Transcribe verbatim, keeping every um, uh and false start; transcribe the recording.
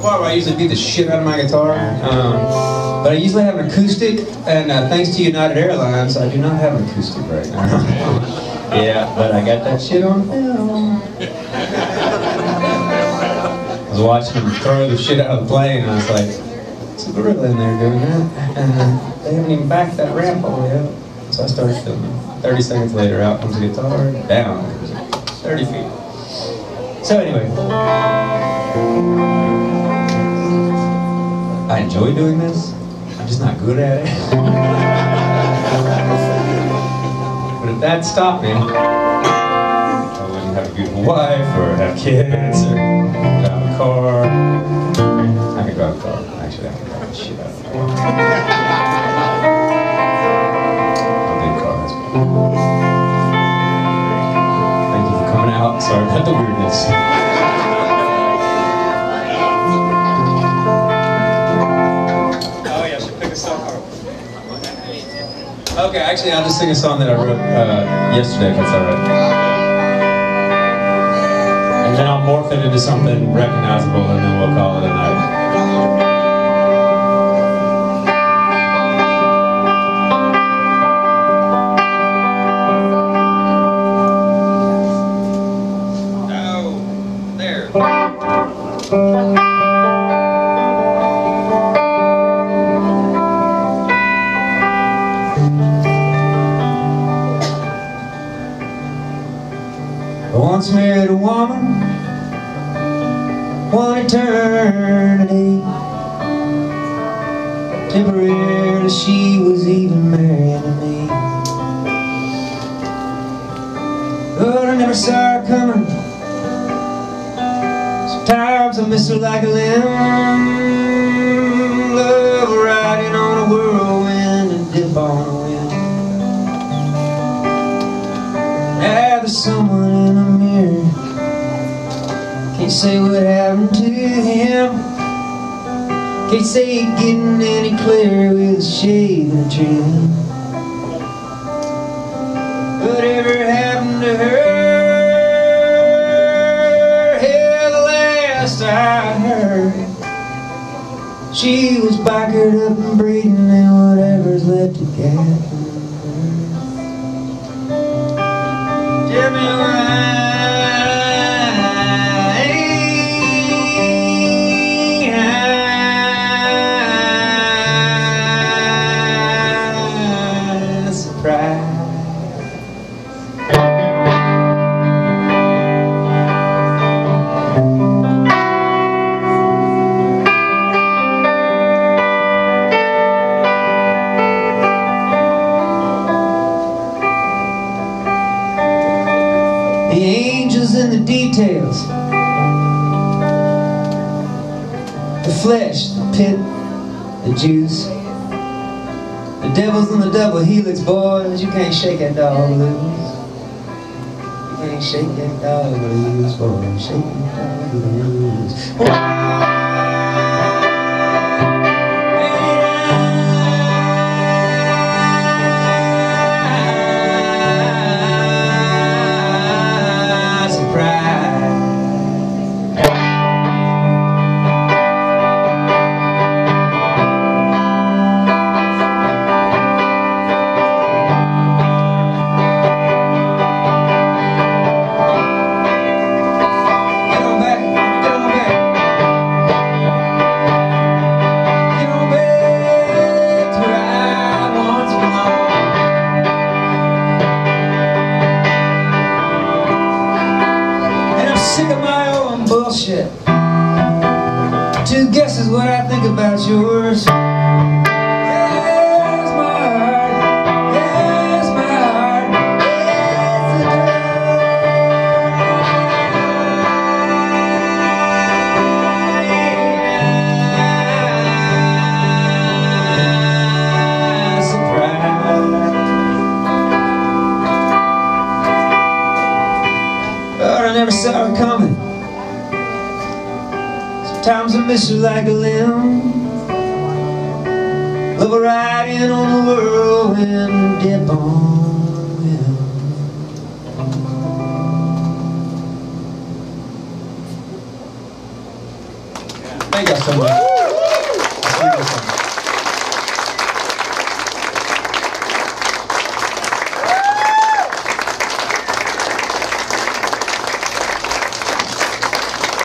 part where I usually beat the shit out of my guitar. Um, but I usually have an acoustic, and uh, thanks to United Airlines, I do not have an acoustic right now. Yeah, but I got that shit on film. I was watching them throw the shit out of the plane, and I was like, there's a gorilla in there doing that. And uh, they haven't even backed that ramp all the way up. So I started filming. thirty seconds later, out comes the guitar, down, thirty feet. So anyway, I enjoy doing this. I'm just not good at it. But if that stopped me, I wouldn't have a beautiful wife, or have kids, or drive a car. I can drive a car. Actually, I can drive the shit out of a car. A big car, that's good. Thank you for coming out. Sorry about the weirdness. Okay, actually, I'll just sing a song that I wrote uh, yesterday, if that's alright. And then I'll morph it into something recognizable, and then we'll call it a night. Oh, there. I once married a woman, one eternity. Temporarily she was even married to me. But I never saw her coming. Sometimes I miss her like a limb. Love riding on a whirlwind and dip on a wind. Now there's someone in a mirror. Can't say what happened to him. Can't say it getting any clearer with a shave and a trim. Whatever happened to her? Hell, the last I heard, she was bikered up and breeding, and whatever's left to gather. Tell me why I'm surprised. The angels in the details, the flesh, the pit, the juice, the devil's in the double helix, boys. You can't shake that dog loose. You can't shake that dog loose, boy. Shake that dog loose. Sick of my own bullshit. Two guesses what I think about yours. Here's my heart, here's my heart, here's the surprise. But I never saw her coming. Sometimes I miss her like a limb. Love her riding on the whirlwind, dip on the wind. Thank y'all so much.